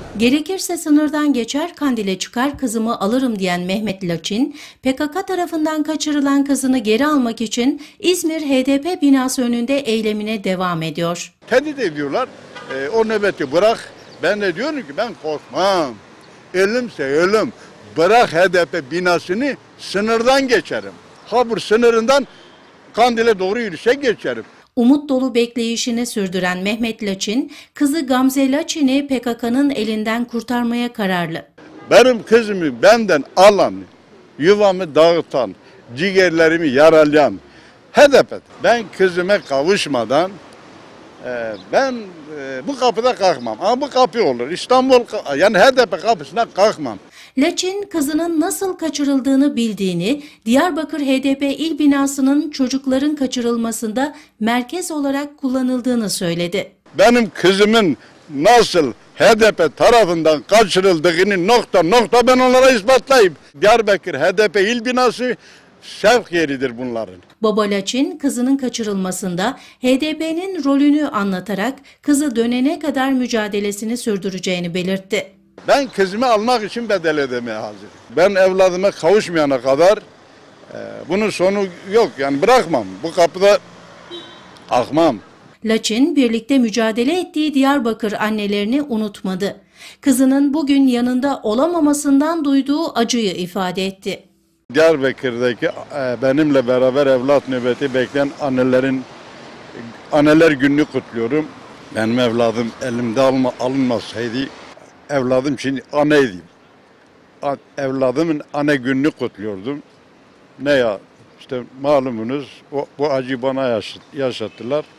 Gerekirse sınırdan geçer, Kandil'e çıkar, kızımı alırım diyen Mehmet Laçin, PKK tarafından kaçırılan kızını geri almak için İzmir HDP binası önünde eylemine devam ediyor. Tehdit ediyorlar, o nöbeti bırak. Ben de diyorum ki ben korkmam. Ölümse ölüm. Bırak HDP binasını, sınırdan geçerim. Habur sınırından Kandil'e doğru yürüyüşe geçerim. Umut dolu bekleyişini sürdüren Mehmet Laçin, kızı Gamze Laçin'i PKK'nın elinden kurtarmaya kararlı. Benim kızımı benden alan, yuvamı dağıtan, ciğerlerimi yaralayan HDP. Ben kızıma kavuşmadan ben bu kapıda kalkmam. Ama bu kapı olur. İstanbul, yani HDP kapısına kalkmam. Laçin, kızının nasıl kaçırıldığını bildiğini, Diyarbakır HDP il binasının çocukların kaçırılmasında merkez olarak kullanıldığını söyledi. Benim kızımın nasıl HDP tarafından kaçırıldığını nokta ben onlara ispatlayayım. Diyarbakır HDP il binası sevk yeridir bunların. Baba Laçin, kızının kaçırılmasında HDP'nin rolünü anlatarak kızı dönene kadar mücadelesini sürdüreceğini belirtti. Ben kızımı almak için bedel ödemeye hazırım. Ben evladıma kavuşmayana kadar bunun sonu yok. Yani bırakmam. Bu kapıda akmam. Laçin, birlikte mücadele ettiği Diyarbakır annelerini unutmadı. Kızının bugün yanında olamamasından duyduğu acıyı ifade etti. Diyarbakır'daki benimle beraber evlat nöbeti bekleyen anneler gününü kutluyorum. Benim evladım elimde alınmasaydı, evladım şimdi aneydi. Evladımın anne gününü kutluyordum. Ne ya, işte malumunuz bu acıyı bana yaşattılar.